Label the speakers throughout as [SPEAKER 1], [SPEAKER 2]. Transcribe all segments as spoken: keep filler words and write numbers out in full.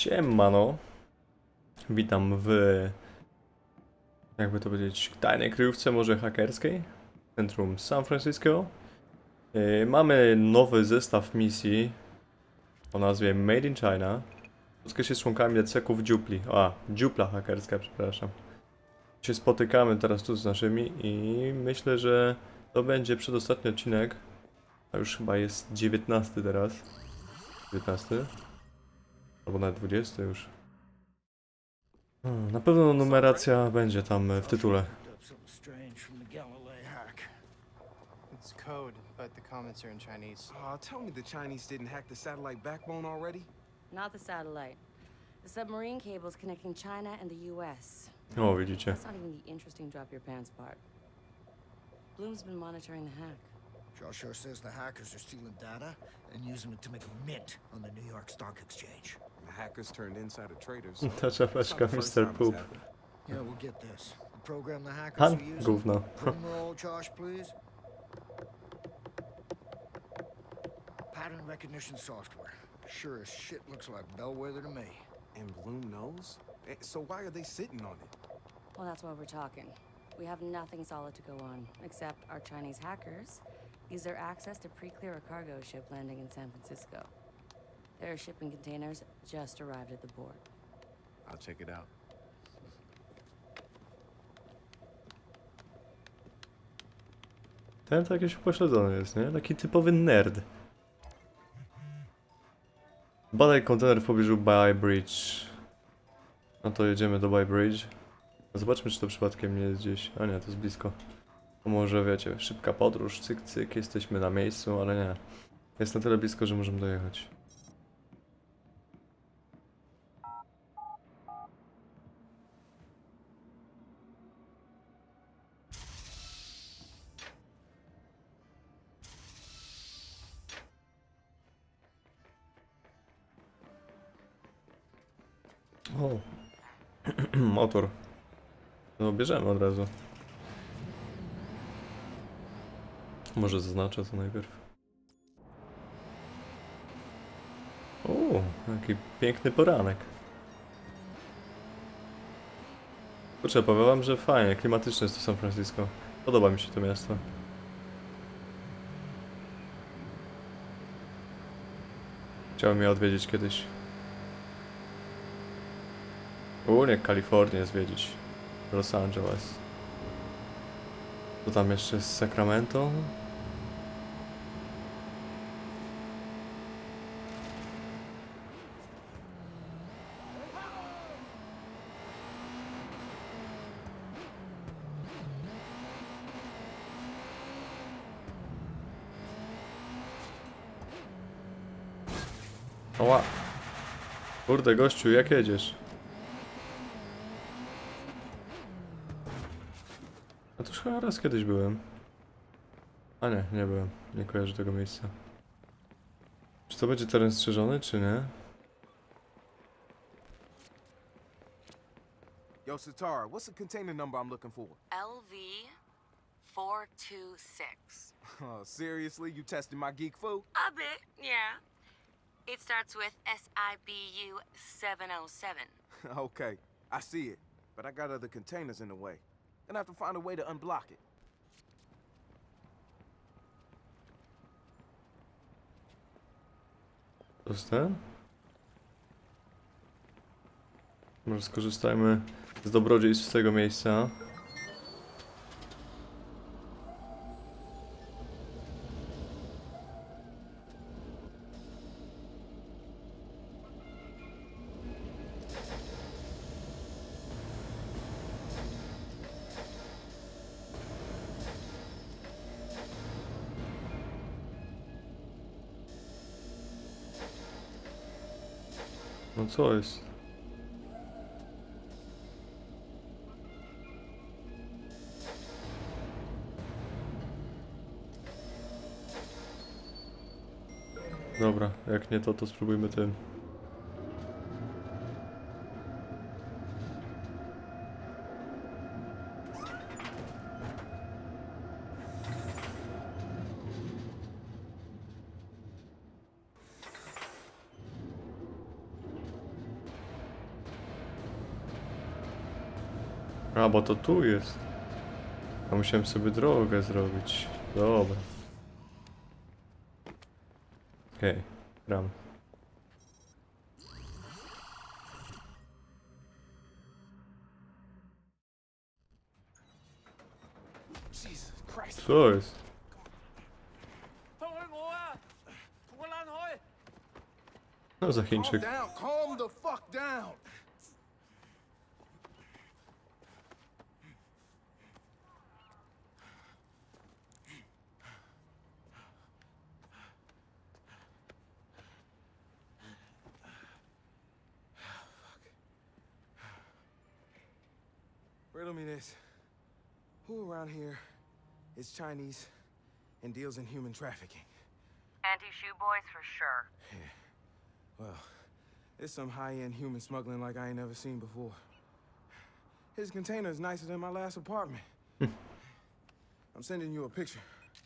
[SPEAKER 1] Siemano. Witam w, jakby to powiedzieć, tajnej kryjówce może hakerskiej, w centrum San Francisco. Yy, mamy nowy zestaw misji o nazwie Made in China. Spotkamy się z członkami D C K-ów Dziupli. A, Dziupla hakerska, przepraszam. Się spotykamy teraz tu z naszymi i myślę, że to będzie przedostatni odcinek. A już chyba jest dziewiętnasty teraz. dziewiętnasty? Albo nawet dwudziesty już. Hmm, na pewno numeracja będzie tam w tytule.
[SPEAKER 2] It's code, but the comments are in Chinese.
[SPEAKER 3] Oh, tell me the Chinese didn't hack the satellite backbone already?
[SPEAKER 4] Not the satellite. The submarine cables connecting China and the U S.
[SPEAKER 1] O, widzicie.
[SPEAKER 4] That's not even the interesting drop your pants part. Bloom's been monitoring the hack.
[SPEAKER 5] Shaw sure says the hackers are stealing data and using it to make a mint on the New York Stock Exchange.
[SPEAKER 3] The hackers turned insider traders.
[SPEAKER 1] Ta czapeczka mister Poop.
[SPEAKER 5] Yeah, we'll get this. The program the hackers
[SPEAKER 1] Han,
[SPEAKER 5] are using.
[SPEAKER 1] gówno.
[SPEAKER 5] Drumroll, Josh, please. Pattern recognition software. Sure as shit looks like Bellwether to me.
[SPEAKER 3] And Bloom knows? Eh, So why are they sitting on it?
[SPEAKER 4] Well, that's why we're talking. We have nothing solid to go on, except our Chinese hackers use their access to pre-clear a cargo ship landing in San Francisco. Their shipping containers just arrived at the port.
[SPEAKER 3] I'll check it out.
[SPEAKER 1] Ten to jakiś upośledzony jest, nie? Taki typowy nerd. Badaj kontener w pobliżu Bay Bridge. No to jedziemy do Bay Bridge. Zobaczmy, czy to przypadkiem nie jest gdzieś. A nie, to jest blisko. To może wiecie, szybka podróż, cyk cyk, jesteśmy na miejscu, ale nie. Jest na tyle blisko, że możemy dojechać. O, motor. No bierzemy od razu. Może zaznaczę to najpierw. O, jaki piękny poranek. Kurczę, powiem wam, że fajnie, klimatyczne jest to San Francisco. Podoba mi się to miasto. Chciałem je odwiedzić kiedyś. Ogólnie Kalifornię zwiedzić. Los Angeles. Co tam jeszcze z Sacramento? Oła! Kurde gościu, jak jedziesz? A to już chyba raz kiedyś byłem. A nie, nie byłem. Nie kojarzę tego miejsca. Czy to będzie teren strzeżony, czy nie?
[SPEAKER 3] Yo, Satara, what's the container number I'm looking for?
[SPEAKER 4] L V four two six.
[SPEAKER 3] Oh, seriously? You testing my geek food?
[SPEAKER 4] A bit, yeah. It starts with S I B U seven oh seven.
[SPEAKER 3] Okay, I see it. But I got other containers in the way. Gonna have to find a way to unblock it.
[SPEAKER 1] To jest ten? Może skorzystajmy z dobrodziejstw tego miejsca. No co jest? Dobra, jak nie to, to spróbujmy tym. A, bo to tu jest. A musiałem sobie drogę zrobić. Dobra. Okej, okay, gram.
[SPEAKER 3] Jesus Christ.
[SPEAKER 1] Co jest? No za
[SPEAKER 3] Calm
[SPEAKER 1] Chińczyk.
[SPEAKER 3] down. Calm the fuck down. Riddle me this. Who around here is Chinese and deals in human trafficking?
[SPEAKER 4] Anti-shoe boys for sure.
[SPEAKER 3] Well, it's some high-end human smuggling like I ain't never seen before. His container is nicer than my last apartment. I'm sending you a picture.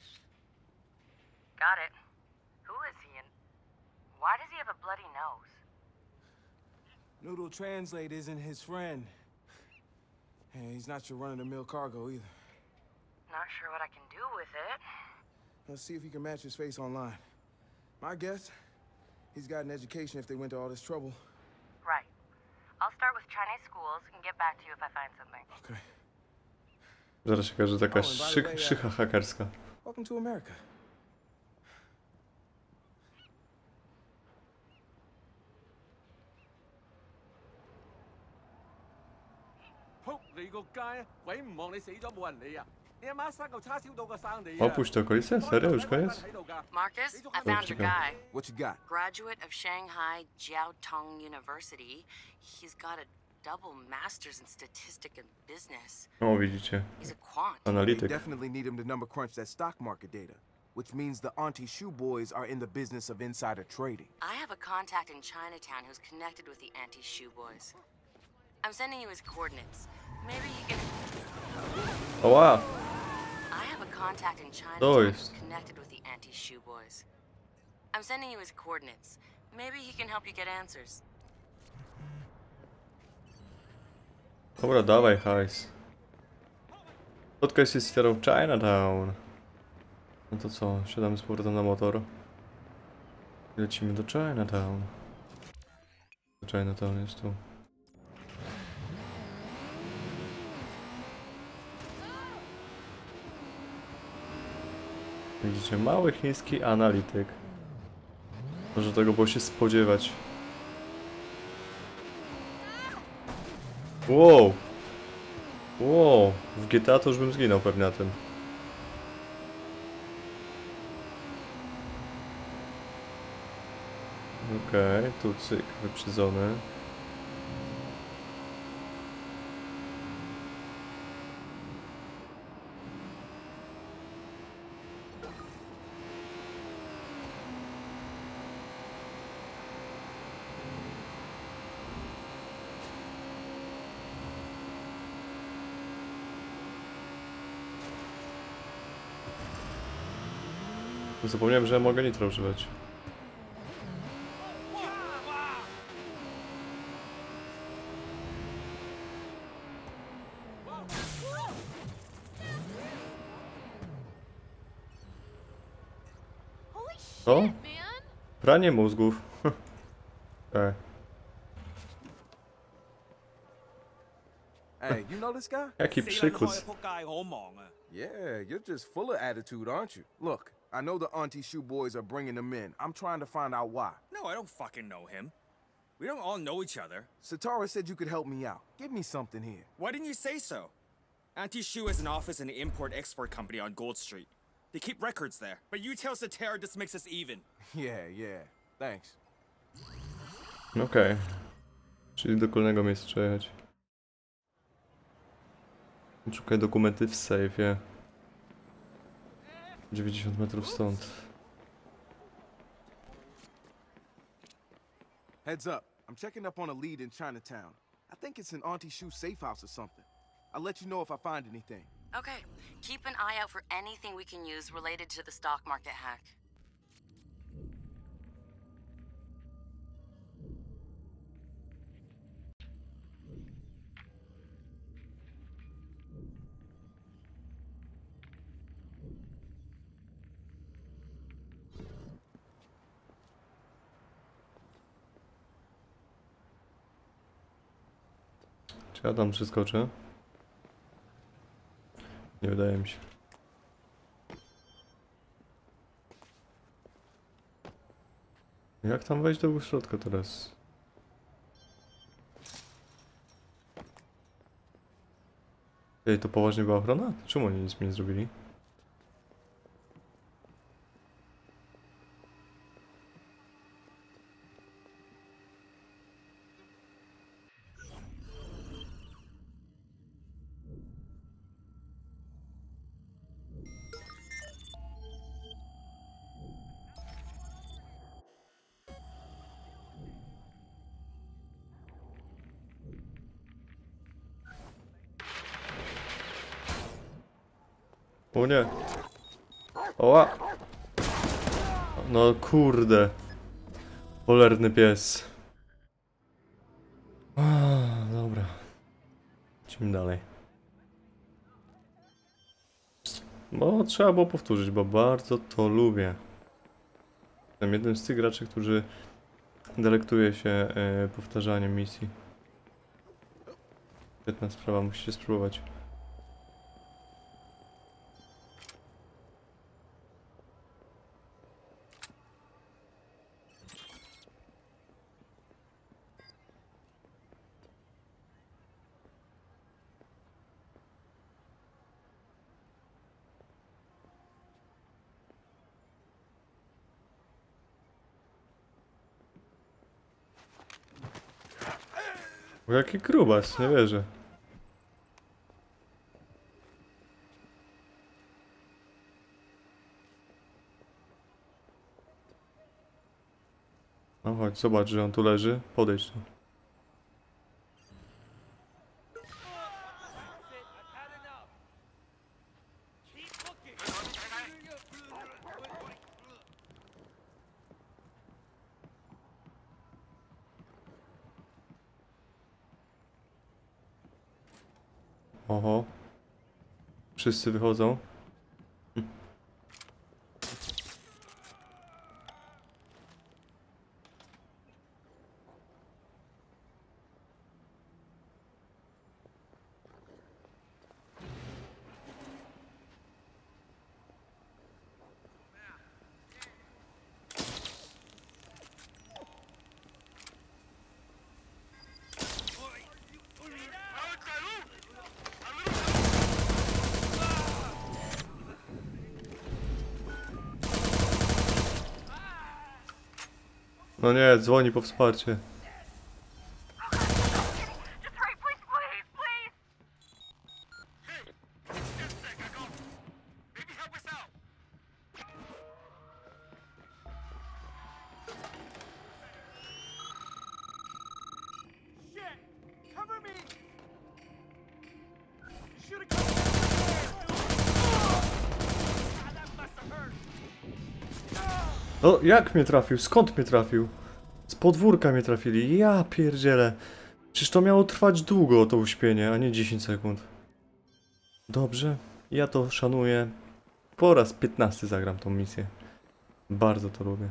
[SPEAKER 4] Got it. Who is he and why does he have a bloody nose?
[SPEAKER 3] Noodle Translate isn't his friend. And he's not your run-of-the-mill cargo either.
[SPEAKER 4] Not sure what I can do with it.
[SPEAKER 3] Let's see if you can match his face online. My guess, he's got an education if they went to all this trouble.
[SPEAKER 4] Right. I'll start with Chinese schools and get back to you if I find something.
[SPEAKER 3] Okay.
[SPEAKER 1] Zaraz się okaże taka
[SPEAKER 3] Oh, and by the
[SPEAKER 1] szyk,
[SPEAKER 3] way, uh,
[SPEAKER 1] szycha hakerska.
[SPEAKER 3] Welcome to America.
[SPEAKER 1] Opuść te okolice? Serio? Już koniec?
[SPEAKER 4] Marcus, I found your guy.
[SPEAKER 3] What you got?
[SPEAKER 4] Graduate of Shanghai Jiaotong University. He's got a double master's in statistics and business.
[SPEAKER 1] O, widzicie.
[SPEAKER 4] He's a quant.
[SPEAKER 3] They
[SPEAKER 1] Analityk.
[SPEAKER 3] definitely need him to number crunch that stock market data, which means the Auntie Shoe Boys are in the business of insider trading.
[SPEAKER 4] I have a contact in Chinatown who's connected with the anti-shoe boys. I'm sending you his coordinates. Maybe he can...
[SPEAKER 1] Oła!
[SPEAKER 4] I have a contact in
[SPEAKER 1] To
[SPEAKER 4] Chinatown
[SPEAKER 1] jest.
[SPEAKER 4] who's connected with the anti-shoe boys. I'm sending you his coordinates. Maybe he can help you get answers.
[SPEAKER 1] Dobra, dawaj hajs. Spotkaj się z sterą Chinatown. No to co, siadamy z powrotem na motor. I lecimy do Chinatown. Chinatown jest tu. Widzicie, mały chiński analityk. Może tego było się spodziewać. Wow! Wow! W G T A to już bym zginął pewnie na tym. Okej, okay, tu cyk, wyprzedzony. Zapomniałem, że mogę nitro używać. Co? Pranie mózgów. Okay.
[SPEAKER 3] Hey, you know this guy?
[SPEAKER 1] Jaki przykus.
[SPEAKER 3] Yeah, you're just full of attitude, aren't you? Look, I know the Auntie Shoe Boys are bringing them in. I'm trying to find out why.
[SPEAKER 6] No, I don't fucking know him. We don't all know each other.
[SPEAKER 3] Satara said you could help me out. Give me something here.
[SPEAKER 6] Why didn't you say so? Auntie Shoe has an office in an import-export company on Gold Street. They keep records there. But you tell Satara this makes us even.
[SPEAKER 3] Yeah, yeah. Thanks.
[SPEAKER 1] Okej. Okay. Czyli do kolejnego miejsca trzeba jechać. Szukaj dokumenty w sejfie. dziewięćdziesiąt metrów stąd.
[SPEAKER 3] Heads up. I'm checking up on a lead in Chinatown. I think it's an Auntie Shoe safe house or something. I'll let you know if I find anything.
[SPEAKER 4] Okay, keep an eye out for anything we can use related to the stock market hack.
[SPEAKER 1] Czy ja tam przeskoczę? Nie wydaje mi się. Jak tam wejść do środka teraz? Ej, to poważnie była ochrona? Czemu oni nic mi nie zrobili? O nie. Oła. No kurde. Cholerny pies. A, dobra. Idźmy dalej. Bo trzeba było powtórzyć, bo bardzo to lubię. Jestem jednym z tych graczy, którzy delektuje się e, powtarzaniem misji. Świetna sprawa, musicie spróbować. O, jaki grubas, nie wierzę. No chodź, zobacz, że on tu leży. Podejdź tu. Oho. Wszyscy wychodzą. No nie, dzwoni po wsparcie. No, jak mnie trafił? Skąd mnie trafił? Z podwórka mnie trafili. Ja pierdzielę. Przecież to miało trwać długo, to uśpienie, a nie dziesięć sekund. Dobrze, ja to szanuję. Po raz piętnasty zagram tą misję. Bardzo to lubię.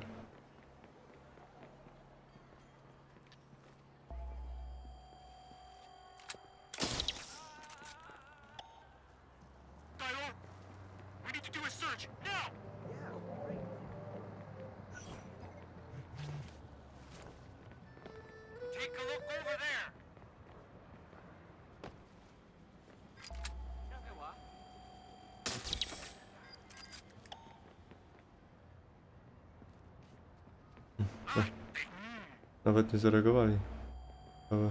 [SPEAKER 1] Nawet nie zareagowali. Ale...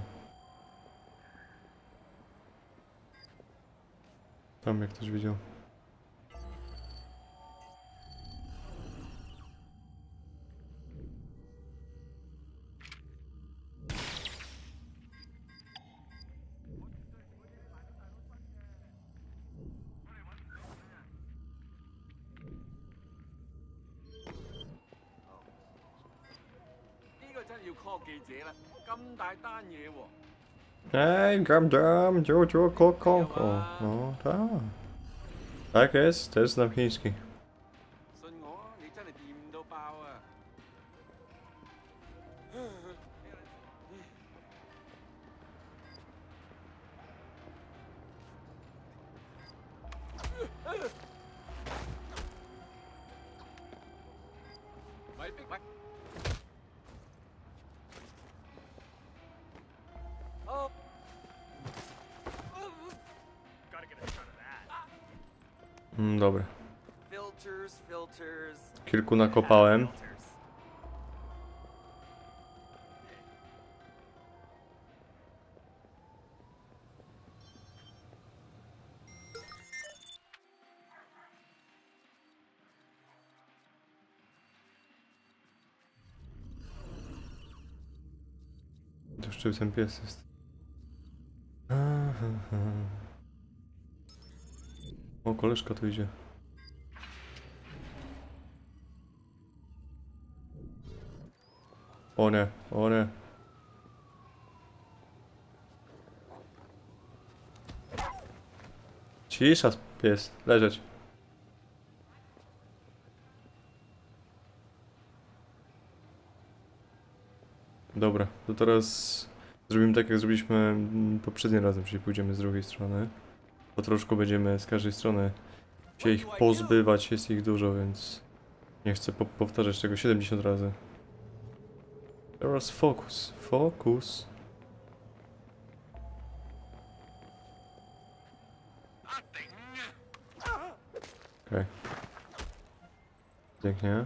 [SPEAKER 1] Tam jak ktoś widział. Ej, gam dam, dziu dziu ko ko ko. No tak. Tak jest, to jest znam chiński. Mm, dobra.
[SPEAKER 6] Filters, filters.
[SPEAKER 1] Kilku nakopałem. To jeszcze ten pies jest. Aha. O, koleżka tu idzie. O nie, o nie. Cisza, pies, leżeć. Dobra, to teraz zrobimy tak, jak zrobiliśmy mm, poprzednim razem, czyli pójdziemy z drugiej strony. Po troszkę będziemy z każdej strony się ich pozbywać, jest ich dużo, więc nie chcę po powtarzać tego siedemdziesiąt razy. Teraz fokus, fokus. Okej. Okay. Pięknie.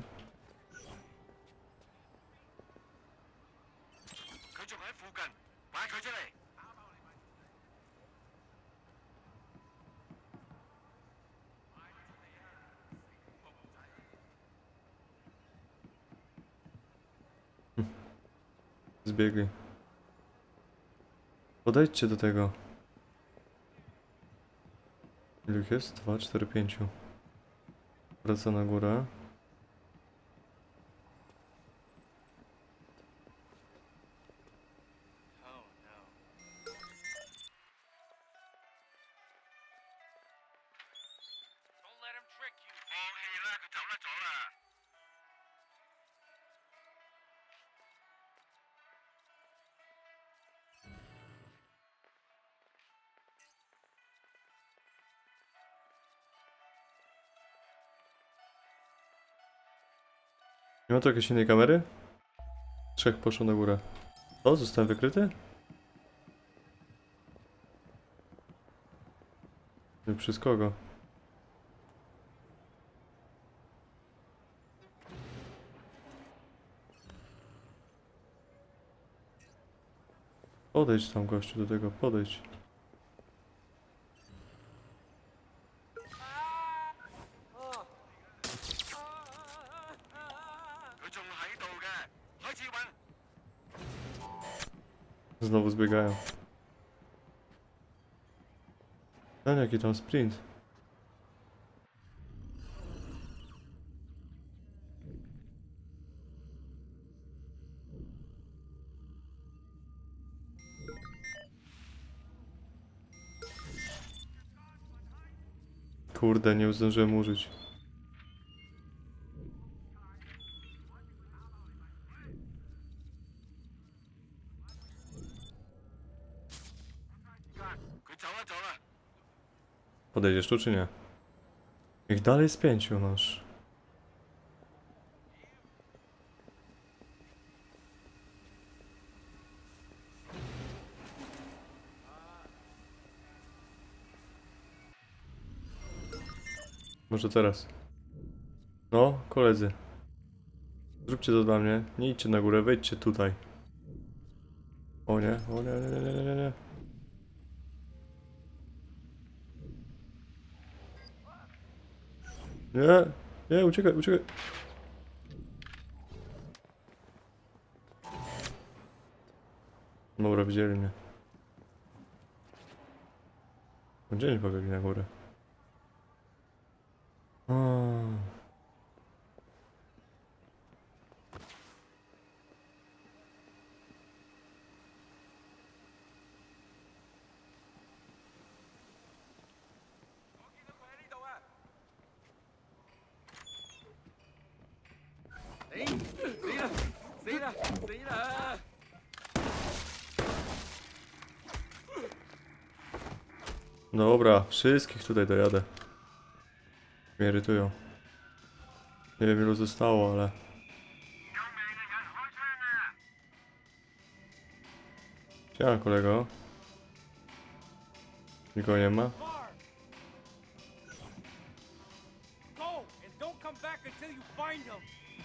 [SPEAKER 1] Zbiegli. Podejdźcie do tego. Ilu ich jest? Dwa, cztery, pięciu. Wraca na górę. Nie ma tu jakiejś innej kamery? Trzech poszło na górę. O, zostałem wykryty? Nie przez kogo? Podejdź tam, gościu, do tego, podejdź. Znowu zbiegają. Ten jaki tam sprint. Kurde, nie zdążyłem użyć. Podejdziesz tu czy nie? Ich dalej z pięciu masz. Może teraz. No, koledzy. Zróbcie to dla mnie. Nie idźcie na górę, wejdźcie tutaj. O nie, o nie, nie, nie, nie, nie, nie. Nie, nie, uciekaj, uciekaj. Dobra, widzieli mnie. Gdzie nie pobiegli na górę? O. Dobra, wszystkich tutaj dojadę. Mnie irytują. Nie wiem ilu zostało, ale... Siema kolego. Nikogo nie ma?
[SPEAKER 7] Go and don't come back until you find him.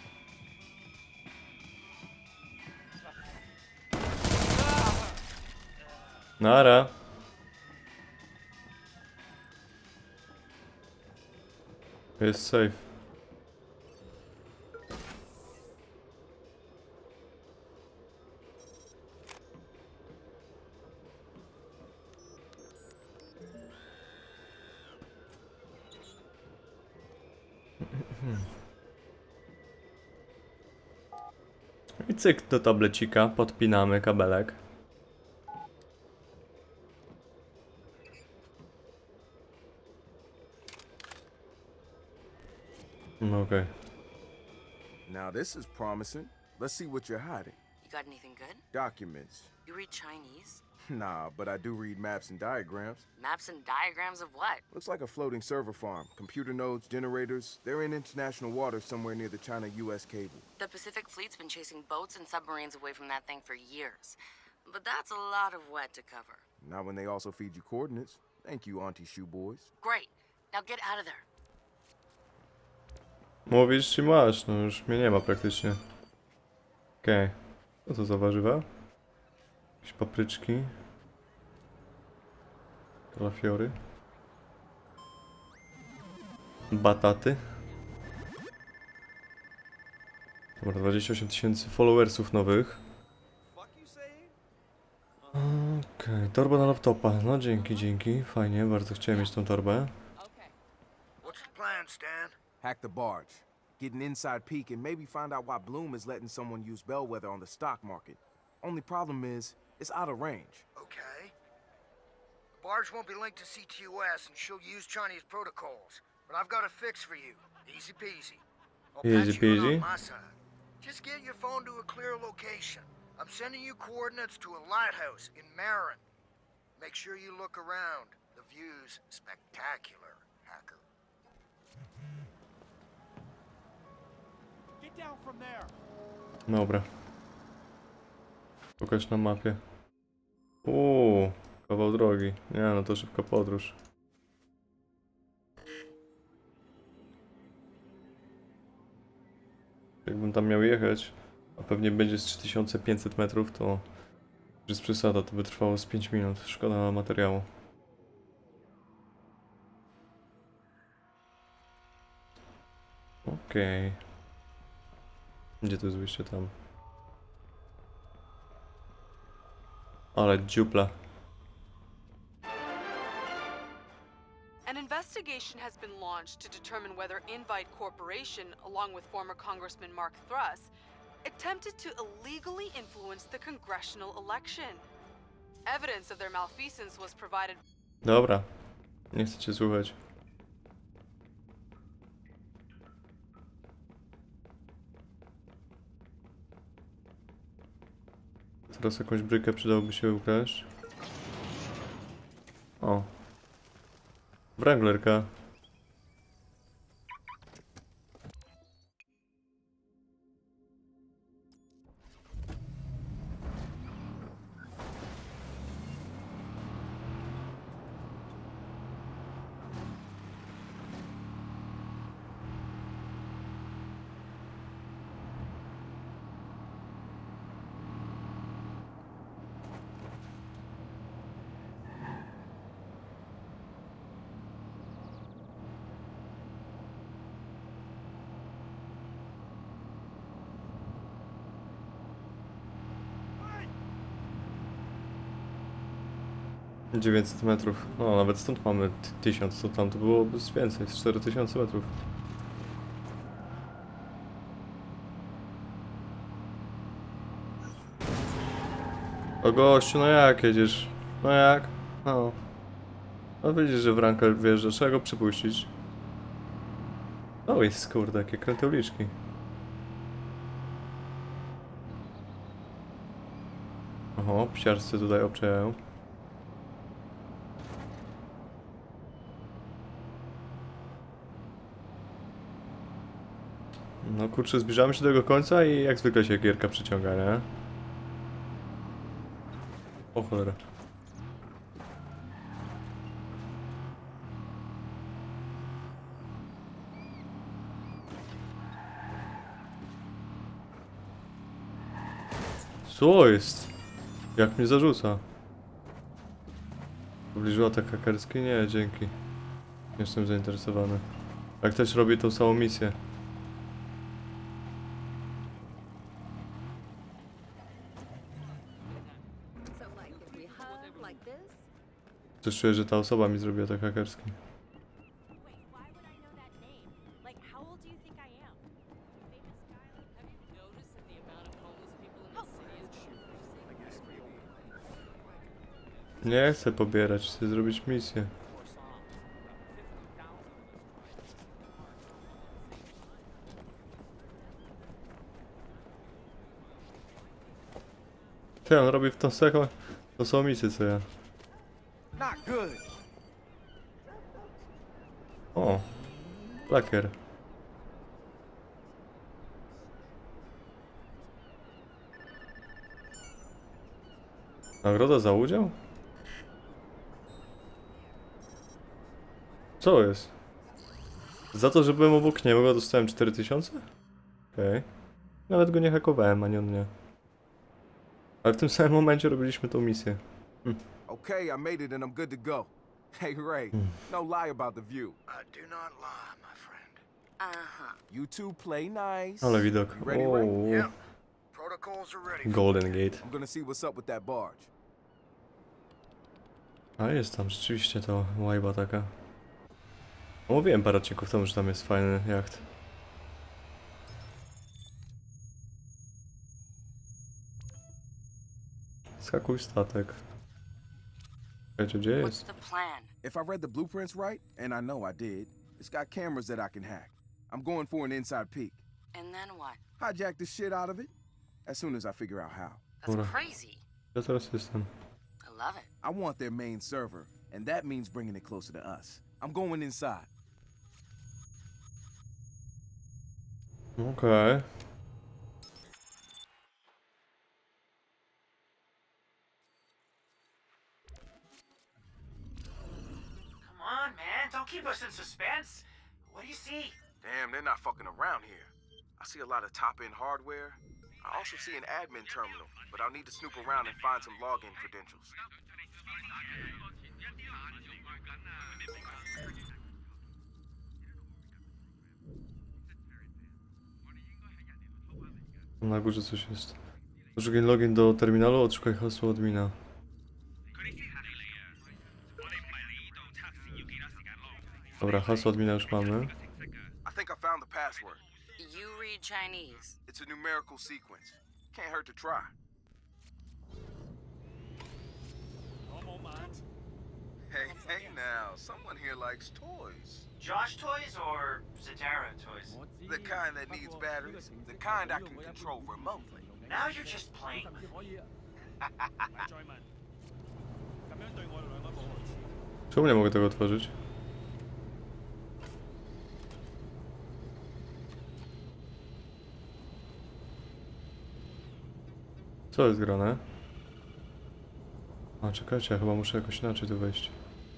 [SPEAKER 1] Nara. Jest safe. I cyk do tablecika, podpinamy kabelek. No okej.
[SPEAKER 3] Now this is promising. Let's see what you're hiding.
[SPEAKER 4] You got anything good?
[SPEAKER 3] Documents.
[SPEAKER 4] You read Chinese?
[SPEAKER 3] Nah, but I do read maps and diagrams.
[SPEAKER 4] Maps and diagrams of what?
[SPEAKER 3] Looks like a floating server farm. Computer nodes, generators. They're in international waters somewhere near the China-U S cable.
[SPEAKER 4] The Pacific Fleet's been chasing boats and submarines away from that thing for years. But that's a lot of wet to cover.
[SPEAKER 3] Not when they also feed you coordinates. Thank you, Auntie Shoe Boys.
[SPEAKER 4] Great. Now get out of there.
[SPEAKER 1] Mówisz i masz, no już mnie nie ma praktycznie. Okej. Okay. Co to za warzywa? Jakieś papryczki. Kalafiory. Bataty. Dobra, dwadzieścia osiem tysięcy followersów nowych. Okej, okay. Torba na laptopa. No dzięki, dzięki. Fajnie, bardzo chciałem mieć tą torbę.
[SPEAKER 5] What's the plan, Stan?
[SPEAKER 3] Hack the barge. Get an inside peek and maybe find out why Bloom is letting someone use Bellwether on the stock market. Only problem is, it's out of range.
[SPEAKER 5] Okay. The barge won't be linked to C T O S and she'll use Chinese protocols. But I've got a fix for you. Easy peasy. I'll
[SPEAKER 1] Easy
[SPEAKER 5] patch you in
[SPEAKER 1] peasy.
[SPEAKER 5] on my side. Just get your phone to a clear location. I'm sending you coordinates to a lighthouse in Marin. Make sure you look around. The view's spectacular, hacker.
[SPEAKER 7] Get down from there.
[SPEAKER 1] Dobra. Pokaż na mapie. Uuu, kawał drogi. Nie no, to szybka podróż. Jakbym tam miał jechać, a pewnie będzie z trzy tysiące pięćset metrów, to jest przesada, to by trwało z pięć minut. Szkoda materiału. Okej. Okay. Gdzie to jest wyjście tam? Ale dziupla.
[SPEAKER 8] An investigation has been launched to determine whether Invite Corporation, along with former Congressman Mark Thruss, attempted to illegally influence the congressional election. Evidence of their malfeasance was provided.
[SPEAKER 1] Dobra. Nie chcę cię słuchać. Teraz jakąś brykę przydałoby się ukraść. O. Wranglerka. dziewięćset metrów. No nawet stąd mamy tysiąc, to tam to byłoby więcej, cztery tysiące metrów. O gościu, no jak jedziesz? No jak? No. No widzisz, że Wrankel wjeżdża, trzeba go przypuścić. O jest kurde, jakie kręte uliczki. Oho, psiarscy tutaj obczajają. No kurczę, zbliżamy się do tego końca i jak zwykle się gierka przyciąga, nie? O cholera. Co jest? Jak mnie zarzuca? Pobliżył atak hakerski? Nie, dzięki. Nie jestem zainteresowany. Jak też robię tą samą misję. Też czuję, że ta osoba mi zrobiła atak hakerski. Nie chcę pobierać, chcę zrobić misję. Ty, on robi w tą samą, tą samą misję co ja. O, lakier. Nagroda za udział? Co jest? Za to, że byłem obok niego, dostałem cztery tysiące? Okej. Okay. Nawet go nie hakowałem, ani on mnie. Ale w tym samym momencie robiliśmy tą misję. Hm.
[SPEAKER 3] Okay, I made it and I'm good to go. Hey Ray, no lie about the view.
[SPEAKER 5] I do not lie, my friend.
[SPEAKER 4] Uh-huh.
[SPEAKER 3] You two play nice.
[SPEAKER 1] Ale widok.
[SPEAKER 3] You ready, Ray?
[SPEAKER 1] O,
[SPEAKER 5] Yeah. Protocols are ready. for
[SPEAKER 1] Golden Gate.
[SPEAKER 3] I'm gonna see what's up with that barge.
[SPEAKER 1] A jest tam rzeczywiście to łajba taka. Mówiłem parę odcinków temu, że tam jest fajny jacht. Skakuj statek. Wiecie, gdzie
[SPEAKER 4] What's
[SPEAKER 1] jest?
[SPEAKER 4] the plan?
[SPEAKER 3] If I read the blueprints right, and I know I did, it's got cameras that I can hack. I'm going for an inside peek.
[SPEAKER 4] And then what?
[SPEAKER 3] Hijack the shit out of it as soon as I figure out how.
[SPEAKER 4] That's
[SPEAKER 1] Dobra.
[SPEAKER 4] crazy.
[SPEAKER 1] Ja teraz jestem.
[SPEAKER 4] I love it.
[SPEAKER 3] I want their main server, and that means bringing it closer to us. I'm going inside.
[SPEAKER 1] Okej. Okay.
[SPEAKER 7] Come on, man. Don't keep us in suspense. What do you see?
[SPEAKER 3] Damn, they're not fucking around here. I see a lot of top-end hardware. I also see an admin terminal, but I'll need to snoop around and find some login credentials.
[SPEAKER 1] Na górze coś jest. Użyj login do terminalu, odszukaj hasło admina. Dobra, hasło admina już mamy.
[SPEAKER 3] I think I found the password.
[SPEAKER 4] You read Chinese.
[SPEAKER 3] It's a numerical sequence. Can't hurt to try. Hey, hey now, someone here likes toys.
[SPEAKER 7] Josh toys or Zatara toys?
[SPEAKER 3] The kind that needs batteries, the kind I can control remotely.
[SPEAKER 7] Now you're just playing.
[SPEAKER 1] Czemu nie mogę tego otworzyć? Co jest grane? A czekajcie, ja chyba muszę jakoś inaczej tu wejść.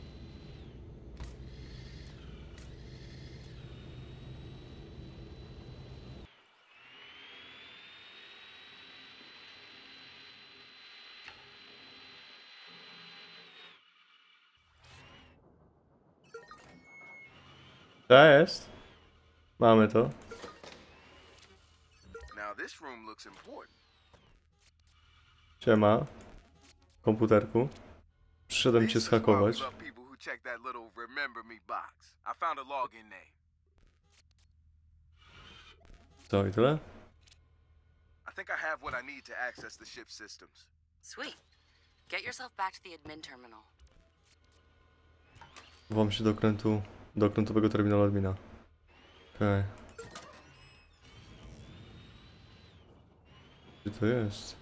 [SPEAKER 1] To jest. Mamy to.
[SPEAKER 3] Now this room looks important.
[SPEAKER 1] Siema. Komputerku. Przyszedłem cię
[SPEAKER 3] This is why we
[SPEAKER 1] zhakować.
[SPEAKER 3] love people who check that little remember me box. I found a login name.
[SPEAKER 1] Co i tyle?
[SPEAKER 3] I think I have what I need to access the ship's systems.
[SPEAKER 4] Sweet. Get yourself back to the admin terminal.
[SPEAKER 1] Włam się do okrętu, do okrętowego terminalu admina. Okej. Okay. Gdzie to jest?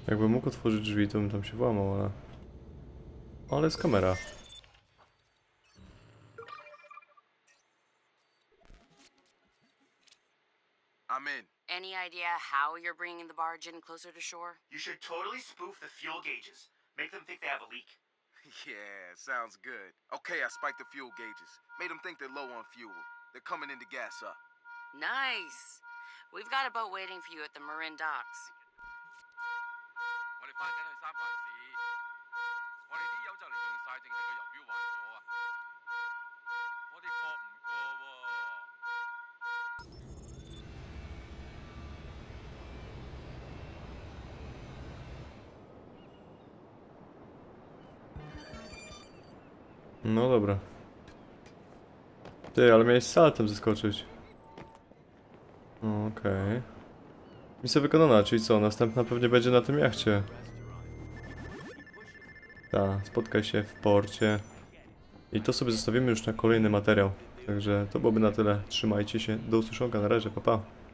[SPEAKER 1] Jakbym mógł otworzyć drzwi, to bym tam się włamał, ale... Ale jest kamera.
[SPEAKER 3] I'm in.
[SPEAKER 4] Any idea how you're bringing the barge in closer to shore?
[SPEAKER 7] You should totally spoof the fuel gauges. Make them think they have a leak.
[SPEAKER 3] Yeah, sounds good. Okay, I spiked the fuel gauges. Made them think they're low on fuel. They're coming in to gas up.
[SPEAKER 4] Nice. We've got a boat waiting for you at the Marin docks.
[SPEAKER 9] 我哋翻緊去三藩市，我哋啲油就嚟用晒，淨係個油標壞咗啊！我哋搏唔過喎。
[SPEAKER 1] No dobra. Ty, ale miałeś saltem zeskoczyć. Okej. Okay. Misja wykonana, czyli co? Następna pewnie będzie na tym jachcie. Tak, spotkaj się w porcie. I to sobie zostawimy już na kolejny materiał. Także to byłoby na tyle. Trzymajcie się. Do usłyszenia. Na razie. Pa, pa.